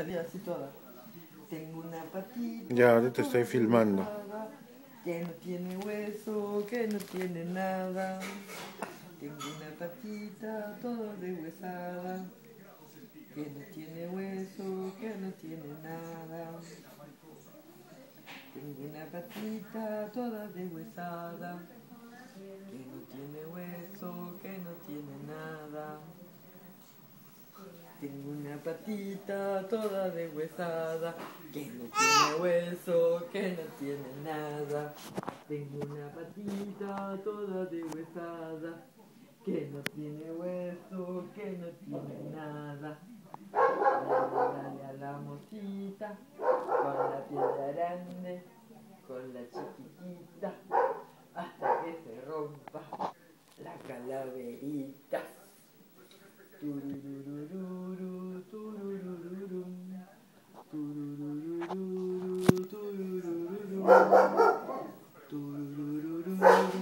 Salía así toda. Tengo una patita. Ya, ahorita te estoy filmando. Que no tiene hueso, que no tiene nada. Tengo una patita toda deshuesada. Que no tiene hueso, que no tiene nada. Tengo una patita toda deshuesada. Que no tiene hueso, que no tiene nada. Tengo una patita toda deshuesada, que no tiene hueso, que no tiene nada. Tengo una patita toda deshuesada, que no tiene hueso, que no tiene nada. Dale a la motita, con la piedra grande, con la chiquitita, hasta que se rompa la calaverita. Tururururu, tururururu, tururururu, tururururu, tururururu.